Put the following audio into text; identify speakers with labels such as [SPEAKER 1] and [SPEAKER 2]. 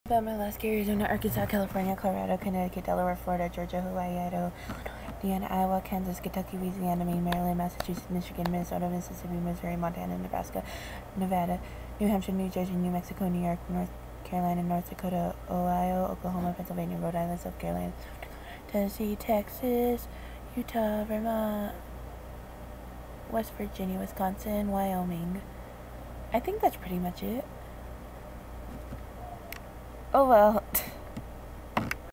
[SPEAKER 1] But my last Arizona, Arkansas, California, Colorado, Connecticut, Delaware, Florida, Georgia, Hawaii, Idaho, Indiana, Iowa, Kansas, Kentucky, Louisiana, Maine, Maryland, Massachusetts, Michigan, Minnesota, Mississippi, Missouri, Montana, Nebraska, Nevada, New Hampshire, New Jersey, New Mexico, New York, North Carolina, North Dakota, Ohio, Oklahoma, Pennsylvania, Rhode Island, South Carolina, Tennessee, Texas, Utah, Vermont, West Virginia, Wisconsin, Wyoming. I think that's pretty much it. Oh well.